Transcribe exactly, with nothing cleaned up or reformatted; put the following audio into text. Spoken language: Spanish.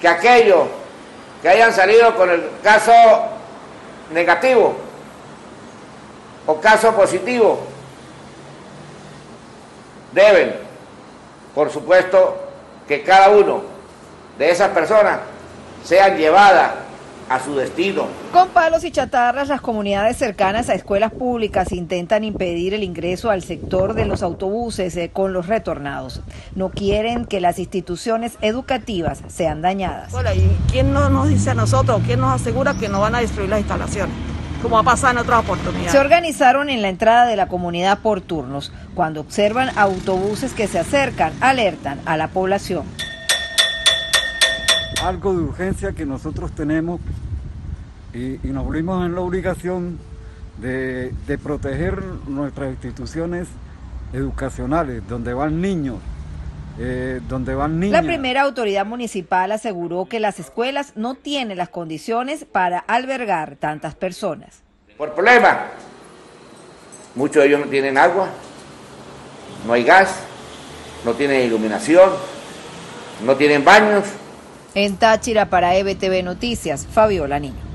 que aquellos que hayan salido con el caso negativo o caso positivo deben, por supuesto, que cada uno de esas personas sean llevadas a su destino. Con palos y chatarras, las comunidades cercanas a escuelas públicas intentan impedir el ingreso al sector de los autobuses eh, con los retornados. No quieren que las instituciones educativas sean dañadas. Hola, ¿y quién no nos dice a nosotros, quién nos asegura que no van a destruir las instalaciones, como ha pasado en otras oportunidades? Se organizaron en la entrada de la comunidad por turnos. Cuando observan autobuses que se acercan, alertan a la población. Algo de urgencia que nosotros tenemos y, y nos vimos en la obligación de, de proteger nuestras instituciones educacionales, donde van niños, eh, donde van niñas. La primera autoridad municipal aseguró que las escuelas no tienen las condiciones para albergar tantas personas. Por problemas, muchos de ellos no tienen agua, no hay gas, no tienen iluminación, no tienen baños. En Táchira, para E B T V Noticias, Fabiola Niño.